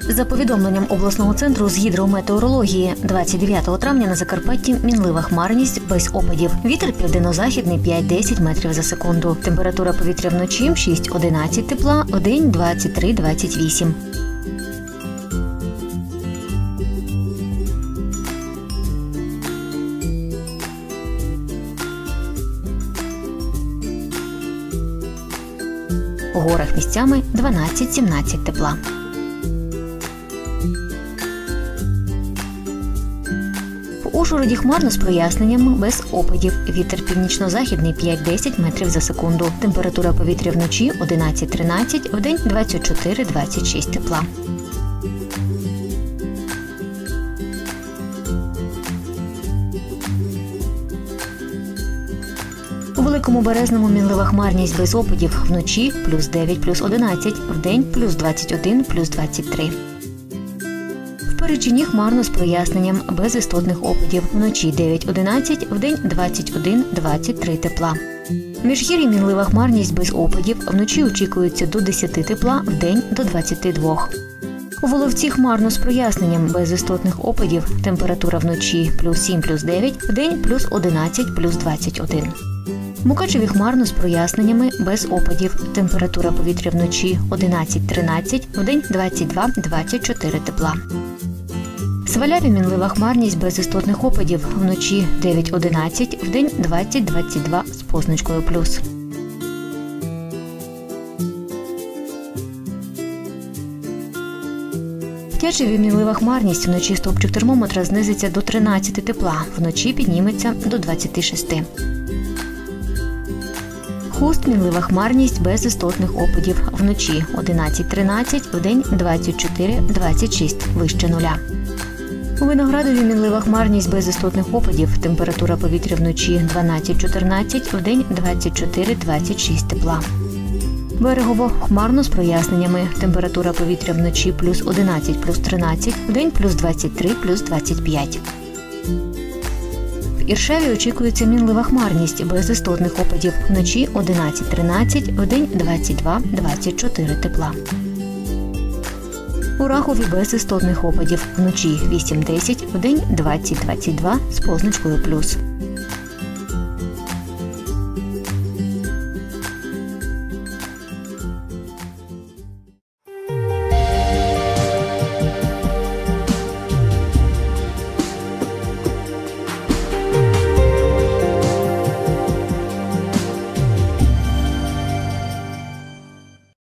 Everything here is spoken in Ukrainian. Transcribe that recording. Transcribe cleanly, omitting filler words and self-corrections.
За повідомленням обласного центру з гідрометеорології, 29 травня на Закарпатті мінлива хмарність без опадів. Вітер південно-західний 5-10 метрів за секунду. Температура повітря вночі 6-11 тепла, вдень 23-28. У горах місцями 12-17 тепла. В Ужгороді хмарно з проясненнями без опадів. Вітер північно-західний 5-10 метрів за секунду. Температура повітря вночі 11-13, вдень 24-26 тепла. У Великому Березному мінлива хмарність без опадів. Вночі плюс 9, плюс 11, вдень плюс 21, плюс 23. В Перечині хмарно з проясненням без істотних опадів. Вночі 9-11, вдень 21-23 тепла. В Міжгір'ї мінлива хмарність без опадів. Вночі очікується до 10 тепла, вдень до 22. У Воловці хмарно з проясненням без істотних опадів. Температура вночі плюс 7, плюс 9, вдень плюс 11, плюс 21. В Мукачеві хмарно з проясненнями без опадів. Температура повітря вночі 11-13, вдень 22-24 тепла. В Сваляві мінлива хмарність без істотних опадів. Вночі 9-11, вдень 20-22 з позначкою плюс. В Тячеві мінлива хмарність. Вночі стовпчик термометра знизиться до 13 тепла, вночі підніметься до 26. Хуст мінлива хмарність без істотних опадів. Вночі 11-13, вдень 24-26, вище нуля. У Виноградові мінлива хмарність без істотних опадів. Температура повітря вночі 12-14, вдень 24-26 тепла. Берегово хмарно з проясненнями. Температура повітря вночі плюс 11, плюс 13, вдень плюс 23, плюс 25. В Іршаві очікується мінлива хмарність без істотних опадів. Вночі 11-13, вдень 22-24 тепла. У Рахові без істотних опадів. Вночі 8-10, вдень 20-22 з позначкою плюс.